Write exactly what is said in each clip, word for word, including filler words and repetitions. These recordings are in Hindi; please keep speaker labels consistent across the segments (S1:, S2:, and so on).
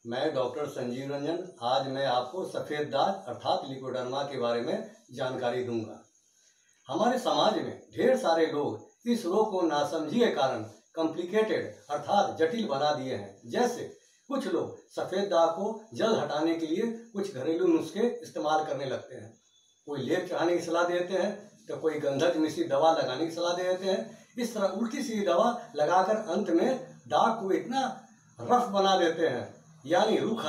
S1: मैं डॉक्टर संजीव रंजन। आज मैं आपको सफ़ेद दाग अर्थात लिकोडर्मा के बारे में जानकारी दूंगा। हमारे समाज में ढेर सारे लोग इस रोग को नासमझी के कारण कॉम्प्लिकेटेड अर्थात जटिल बना दिए हैं। जैसे कुछ लोग सफ़ेद दाग को जल्द हटाने के लिए कुछ घरेलू नुस्खे इस्तेमाल करने लगते हैं। कोई लेप चढ़ाने की सलाह देते हैं तो कोई गंधक मिश्रित दवा लगाने की सलाह दे देते हैं। इस तरह उल्टी सीधी दवा लगाकर अंत में दाग को इतना रफ बना देते हैं, यानी रूखा,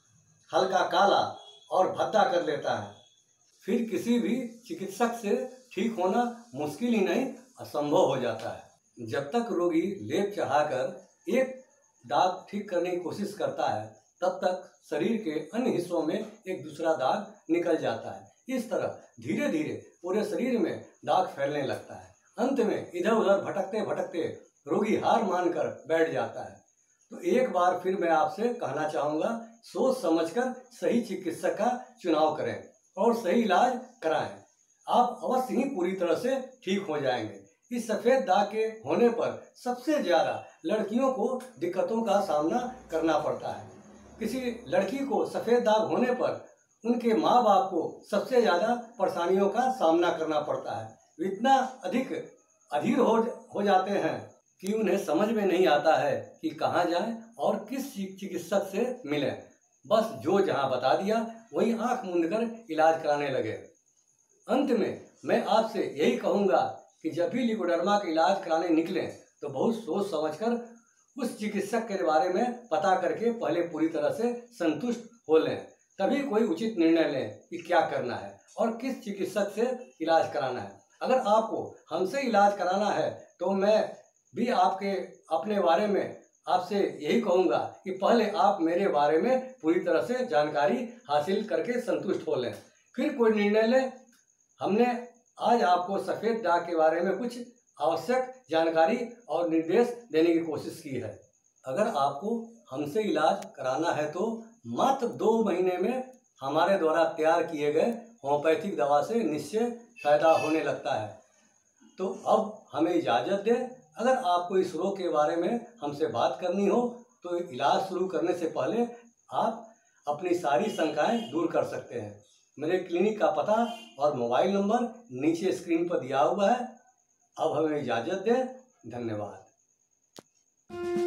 S1: हल्का काला और भद्दा कर लेता है। फिर किसी भी चिकित्सक से ठीक होना मुश्किल ही नहीं असंभव हो जाता है। जब तक रोगी लेप चढ़ाकर एक दाग ठीक करने की कोशिश करता है, तब तक शरीर के अन्य हिस्सों में एक दूसरा दाग निकल जाता है। इस तरह धीरे धीरे पूरे शरीर में दाग फैलने लगता है। अंत में इधर उधर भटकते भटकते रोगी हार मानकर बैठ जाता है। तो एक बार फिर मैं आपसे कहना चाहूँगा, सोच समझकर सही चिकित्सक का चुनाव करें और सही इलाज कराएं। आप अवश्य ही पूरी तरह से ठीक हो जाएंगे। इस सफ़ेद दाग के होने पर सबसे ज़्यादा लड़कियों को दिक्कतों का सामना करना पड़ता है। किसी लड़की को सफ़ेद दाग होने पर उनके माँ बाप को सबसे ज़्यादा परेशानियों का सामना करना पड़ता है। इतना अधिक अधीर हो हो जाते हैं कि उन्हें समझ में नहीं आता है कि कहाँ जाएं और किस चिकित्सक से मिलें। बस जो जहाँ बता दिया वहीं आंख मूंदकर इलाज कराने लगे। अंत में मैं आपसे यही कहूँगा कि जब भी लिकोडर्मा का इलाज कराने निकलें तो बहुत सोच समझकर उस चिकित्सक के बारे में पता करके पहले पूरी तरह से संतुष्ट हो लें, तभी कोई उचित निर्णय लें कि क्या करना है और किस चिकित्सक से इलाज कराना है। अगर आपको हमसे इलाज कराना है तो मैं भी आपके अपने बारे में आपसे यही कहूँगा कि पहले आप मेरे बारे में पूरी तरह से जानकारी हासिल करके संतुष्ट हो लें, फिर कोई निर्णय लें। हमने आज आपको सफ़ेद दाग के बारे में कुछ आवश्यक जानकारी और निर्देश देने की कोशिश की है। अगर आपको हमसे इलाज कराना है तो मात्र दो महीने में हमारे द्वारा तैयार किए गए होम्योपैथिक दवा से निश्चय फायदा होने लगता है। तो अब हमें इजाज़त दें। अगर आपको इस रोग के बारे में हमसे बात करनी हो तो इलाज शुरू करने से पहले आप अपनी सारी शंकाएं दूर कर सकते हैं। मेरे क्लिनिक का पता और मोबाइल नंबर नीचे स्क्रीन पर दिया हुआ है। अब हमें इजाज़त दें। धन्यवाद।